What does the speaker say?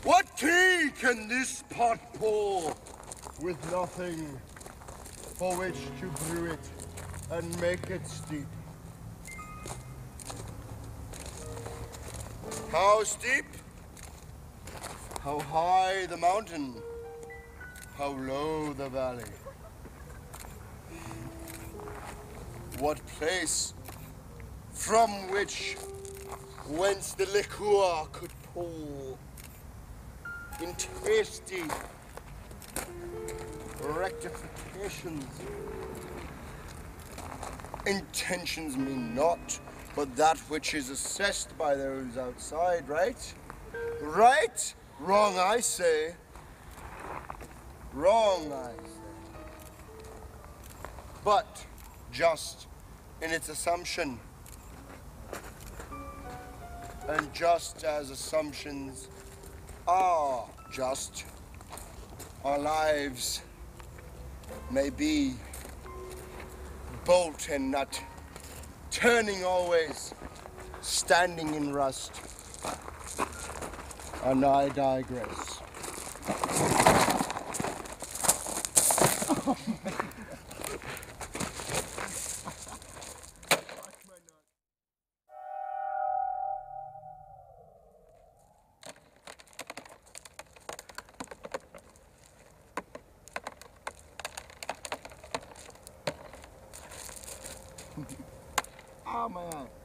What tea can this pot pour? With nothing for which to brew it and make it steep. How steep? How high the mountain? How low the valley? What place from whence the liquor could pour in tasty rectifications? Intentions mean naught but that which is assessed by those outside, right? Right? Wrong, I say. Wrong, I say. But just in its assumption. And just as assumptions are just, our lives may be bolt and nut, turning always, standing in rust. And I digress. Oh man.